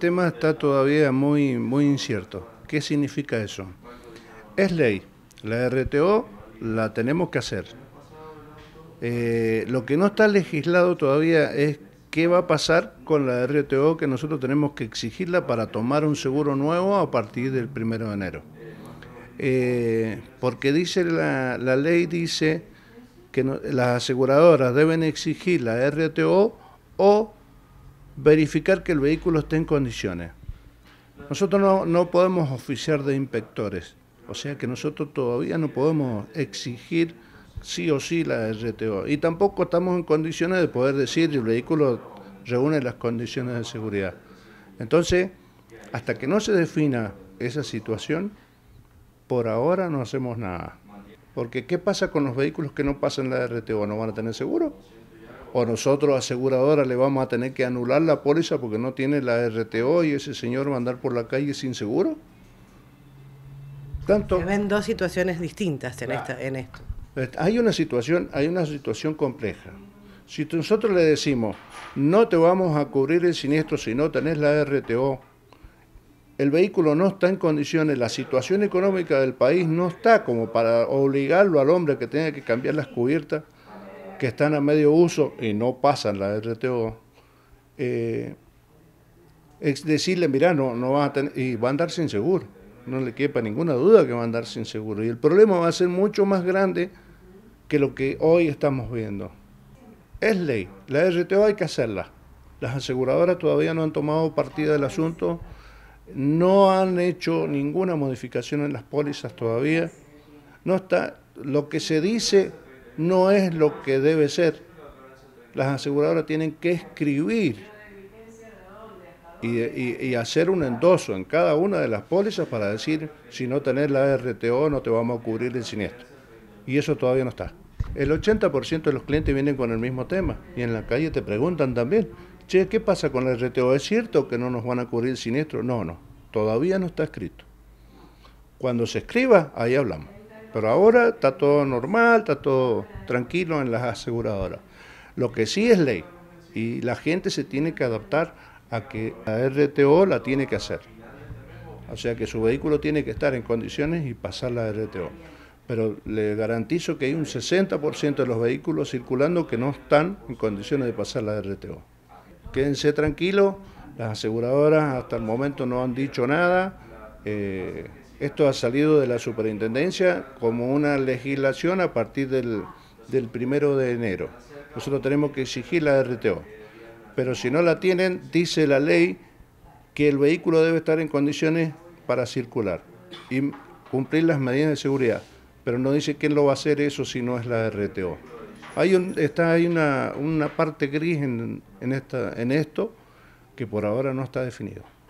tema está todavía muy incierto. ¿Qué significa eso? Es ley. La RTO la tenemos que hacer. Lo que no está legislado todavía es qué va a pasar con la RTO que nosotros tenemos que exigirla para tomar un seguro nuevo a partir del 1 de enero. Porque dice la ley dice que las aseguradoras deben exigir la RTO o verificar que el vehículo esté en condiciones. Nosotros no podemos oficiar de inspectores, o sea que nosotros todavía no podemos exigir sí o sí la RTO y tampoco estamos en condiciones de poder decir que el vehículo reúne las condiciones de seguridad. Entonces, hasta que no se defina esa situación, por ahora no hacemos nada. Porque ¿qué pasa con los vehículos que no pasan la RTO? ¿No van a tener seguro? ¿O nosotros, aseguradora, le vamos a tener que anular la póliza porque no tiene la RTO y ese señor va a andar por la calle sin seguro? Se ven dos situaciones distintas en esto. Hay una situación compleja. Si nosotros le decimos, no te vamos a cubrir el siniestro si no tenés la RTO, el vehículo no está en condiciones, la situación económica del país no está como para obligarlo al hombre que tenga que cambiar las cubiertas que están a medio uso y no pasan la RTO. Es decirle, mira, no va a tener, y va a andar sin seguro, no le quepa ninguna duda que va a andar sin seguro. Y el problema va a ser mucho más grande que lo que hoy estamos viendo. Es ley, la RTO hay que hacerla. Las aseguradoras todavía no han tomado partida del asunto, no han hecho ninguna modificación en las pólizas todavía. No está, lo que se dice no es lo que debe ser. Las aseguradoras tienen que escribir y hacer un endoso en cada una de las pólizas para decir, si no tenés la RTO no te vamos a cubrir el siniestro. Y eso todavía no está. El 80% de los clientes vienen con el mismo tema y en la calle te preguntan también, che, ¿qué pasa con la RTO? ¿Es cierto que no nos van a cubrir el siniestro? No, todavía no está escrito. Cuando se escriba, ahí hablamos. Pero ahora está todo normal, está todo tranquilo en las aseguradoras. Lo que sí es ley y la gente se tiene que adaptar a que la RTO la tiene que hacer. O sea que su vehículo tiene que estar en condiciones y pasar la RTO. Pero le garantizo que hay un 60% de los vehículos circulando que no están en condiciones de pasar la RTO. Quédense tranquilos, las aseguradoras hasta el momento no han dicho nada. Esto ha salido de la superintendencia como una legislación a partir del 1 de enero. Nosotros tenemos que exigir la RTO. Pero si no la tienen, dice la ley que el vehículo debe estar en condiciones para circular y cumplir las medidas de seguridad. Pero no dice quién lo va a hacer eso si no es la RTO. Hay una parte gris en esto que por ahora no está definido.